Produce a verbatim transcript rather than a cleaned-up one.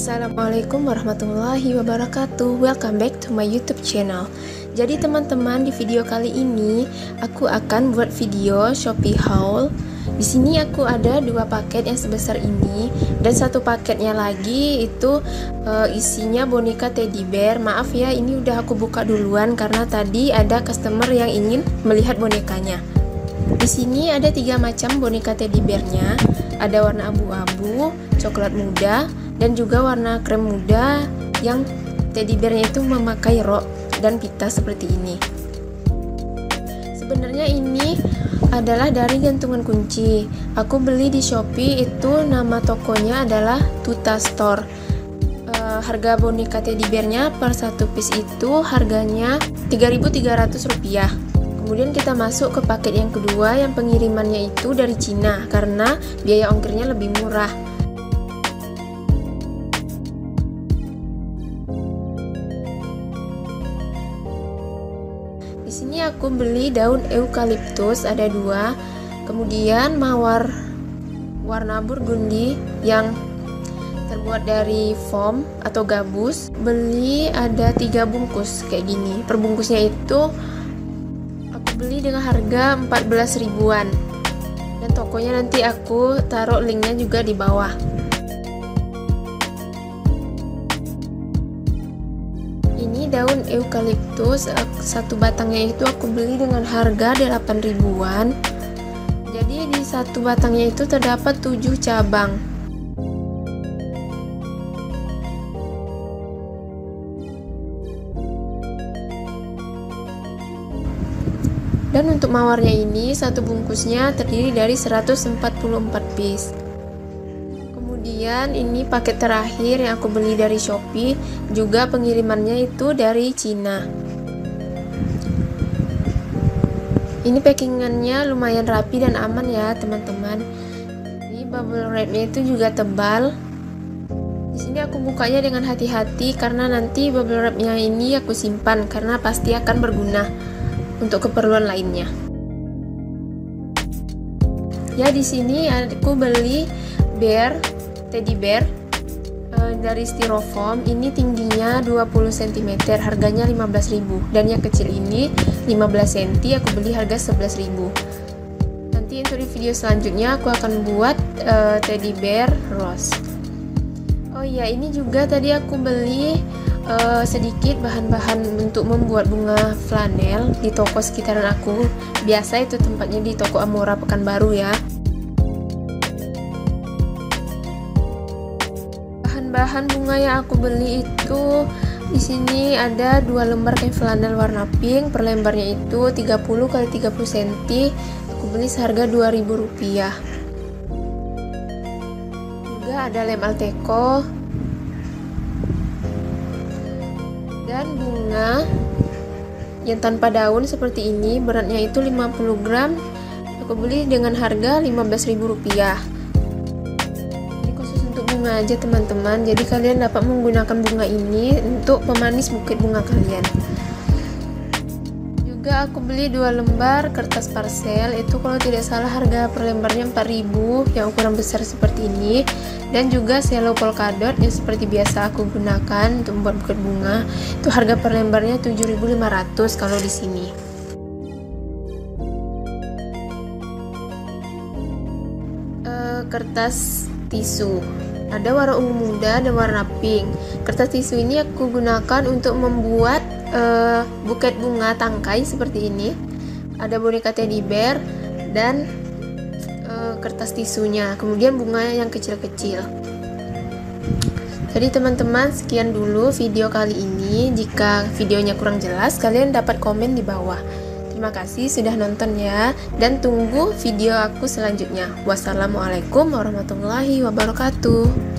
Assalamualaikum warahmatullahi wabarakatuh. Welcome back to my YouTube channel. Jadi teman-teman, di video kali ini aku akan buat video Shopee haul. Di sini aku ada dua paket yang sebesar ini dan satu paketnya lagi itu uh, isinya boneka teddy bear. Maaf ya, ini udah aku buka duluan karena tadi ada customer yang ingin melihat bonekanya. Di sini ada tiga macam boneka teddy bearnya. Ada warna abu-abu, coklat muda, dan juga warna krem muda yang teddy bearnya itu memakai rok dan pita seperti ini. Sebenarnya ini adalah dari gantungan kunci. Aku beli di Shopee, itu nama tokonya adalah Tuta Store. E, harga boneka teddy bearnya per satu piece itu harganya tiga ribu tiga ratus rupiah. Kemudian kita masuk ke paket yang kedua yang pengirimannya itu dari Cina karena biaya ongkirnya lebih murah. Di sini aku beli daun eukaliptus ada dua, kemudian mawar warna burgundi yang terbuat dari foam atau gabus. Beli ada tiga bungkus kayak gini. Per bungkusnya itu aku beli dengan harga empat belas ribuan. Dan tokonya nanti aku taruh linknya juga di bawah. Ini daun eukaliptus, satu batangnya itu aku beli dengan harga delapan ribuan. Jadi di satu batangnya itu terdapat tujuh cabang. Dan untuk mawarnya ini satu bungkusnya terdiri dari seratus empat puluh empat piece. Kemudian ini paket terakhir yang aku beli dari Shopee, juga pengirimannya itu dari Cina. Ini packingannya lumayan rapi dan aman ya teman-teman. Ini bubble wrapnya itu juga tebal. Di sini aku bukanya dengan hati-hati karena nanti bubble wrapnya ini aku simpan karena pasti akan berguna untuk keperluan lainnya. Ya, di sini aku beli bear teddy bear e, dari styrofoam. Ini tingginya dua puluh sentimeter, harganya lima belas ribu. Dan yang kecil ini lima belas sentimeter, aku beli harga sebelas ribu. Nanti untuk di video selanjutnya aku akan buat e, teddy bear rose. Oh iya, ini juga tadi aku beli e, sedikit bahan-bahan untuk membuat bunga flanel di toko sekitaran aku. Biasa itu tempatnya di toko Amora Pekanbaru ya. Bahan bunga yang aku beli itu di sini ada dua lembar kain flanel warna pink. Per lembarnya itu tiga puluh kali tiga puluh sentimeter. Aku beli seharga dua ribu rupiah. Juga ada lem alteco dan bunga yang tanpa daun seperti ini, beratnya itu lima puluh gram. Aku beli dengan harga lima belas ribu rupiah. Bunga aja teman-teman, jadi kalian dapat menggunakan bunga ini untuk pemanis bukit bunga kalian. Juga aku beli dua lembar kertas parcel, itu kalau tidak salah harga per lembarnya empat ribu yang ukuran besar seperti ini. Dan juga selo polkadot yang seperti biasa aku gunakan untuk membuat bukit bunga, itu harga per lembarnya tujuh ribu lima ratus kalau di sini. E, kertas tisu ada warna ungu muda dan warna pink. Kertas tisu ini aku gunakan untuk membuat uh, buket bunga tangkai seperti ini. Ada boneka teddy bear dan uh, kertas tisunya. Kemudian bunga yang kecil-kecil. Jadi teman-teman, sekian dulu video kali ini. Jika videonya kurang jelas, kalian dapat komen di bawah. Terima kasih sudah nonton ya, dan tunggu video aku selanjutnya. Wassalamualaikum warahmatullahi wabarakatuh.